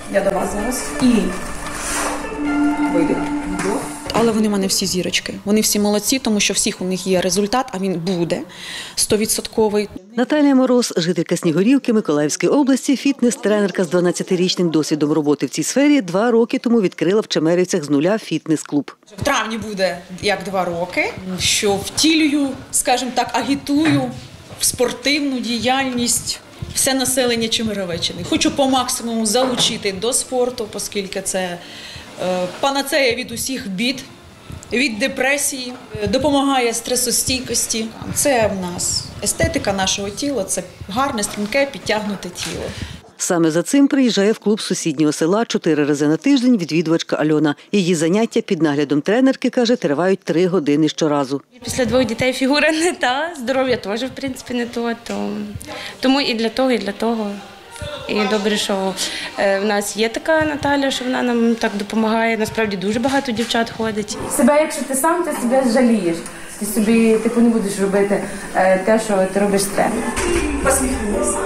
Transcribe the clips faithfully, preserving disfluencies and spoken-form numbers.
Я до вас зараз. І вийду. Але вони в мене всі зірочки. Вони всі молодці, тому що всіх у них є результат, а він буде стовідсотковий. Наталія Мороз, жителька Снігурівки Миколаївської області, фітнес-тренерка з дванадцятирічним досвідом роботи в цій сфері, два роки тому відкрила в Чемерівцях з нуля фітнес-клуб. В травні буде як два роки, що втілюю, скажімо так, агітую в спортивну діяльність все населення Чемеровеччини. Хочу по максимуму залучити до спорту, оскільки це панацея від усіх бід, від депресії, допомагає стресостійкості. Це в нас естетика нашого тіла, це гарне, струнке, підтягнуте тіло. Саме за цим приїжджає в клуб сусіднього села чотири рази на тиждень відвідувачка Альона. Її заняття під наглядом тренерки, каже, тривають три години щоразу. Після двох дітей фігура не та, здоров'я теж, в принципі, не то. то. Тому і для того, і для того. І добре, що в нас є така Наталя, що вона нам так допомагає. Насправді дуже багато дівчат ходить. Себе, якщо ти сам, ти себе жалієш. Ти собі типу, не будеш робити те, що ти робиш з тренером. Посміхнися.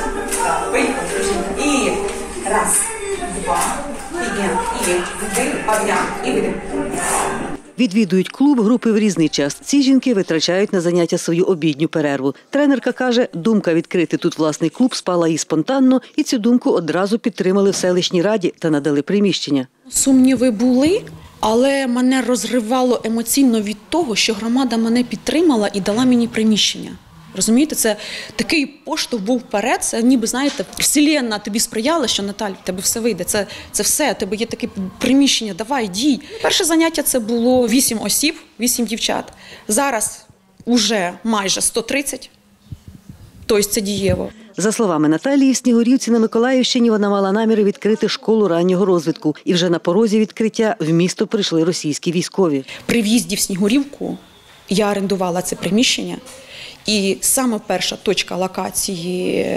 І раз, два, підняв, і вдих, обняв, і видих. Відвідують клуб групи в різний час. Ці жінки витрачають на заняття свою обідню перерву. Тренерка каже, думка відкрити тут власний клуб спала їй спонтанно, і цю думку одразу підтримали в селищній раді та надали приміщення. Сумніви були, але мене розривало емоційно від того, що громада мене підтримала і дала мені приміщення. Розумієте, це такий поштовх був вперед, це ніби, знаєте, вселенна тобі сприяла, що, Наталь, в тебе все вийде, це, це все, в тебе є таке приміщення, давай, дій. Перше заняття це було вісім осіб, вісім дівчат. Зараз уже майже сто тридцять, тобто це дієво. За словами Наталії, в Снігурівці на Миколаївщині вона мала наміри відкрити школу раннього розвитку. І вже на порозі відкриття в місто прийшли російські військові. При в'їзді в Снігурівку я орендувала це приміщення. І саме перша точка локації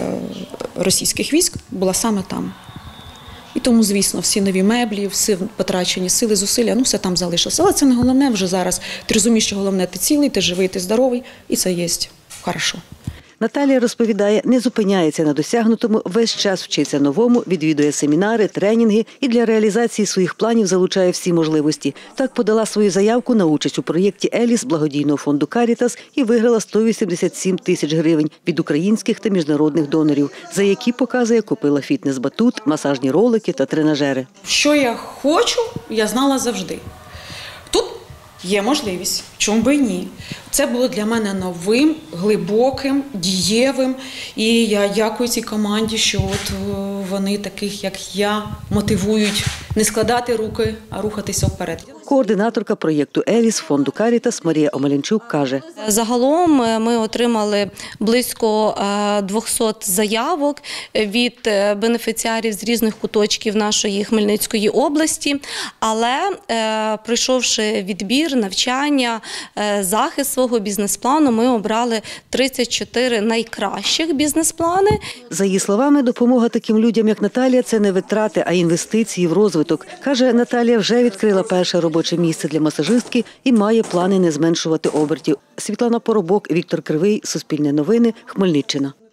російських військ була саме там. І тому, звісно, всі нові меблі, всі потрачені сили, зусилля, ну все там залишилося. Але це не головне вже зараз. Ти розумієш, що головне – ти цілий, ти живий, ти здоровий, і це є хорошо. Наталія розповідає, не зупиняється на досягнутому, весь час вчиться новому, відвідує семінари, тренінги і для реалізації своїх планів залучає всі можливості. Так подала свою заявку на участь у проєкті «Еліс» благодійного фонду «Карітас» і виграла сто вісімдесят сім тисяч гривень від українських та міжнародних донорів, за які, показує, купила фітнес-батут, масажні ролики та тренажери. Що я хочу, я знала завжди. Тут є можливість, чому би і ні. Це було для мене новим, глибоким, дієвим. І я дякую цій команді, що от вони таких, як я, мотивують не складати руки, а рухатися вперед. Координаторка проєкту «Еліс» фонду «Карітас» Марія Омелянчук каже. Загалом ми отримали близько двохсот заявок від бенефіціарів з різних куточків нашої Хмельницької області, але пройшовши відбір, навчання, захист свого бізнес-плану, ми обрали тридцять чотири найкращих бізнес-плани. За її словами, допомога таким людям, як Наталія, це не витрати, а інвестиції в розвиток. Каже, Наталія вже відкрила перше робоче місце для масажистки і має плани не зменшувати обертів. Світлана Поробок, Віктор Кривий, Суспільне новини, Хмельниччина.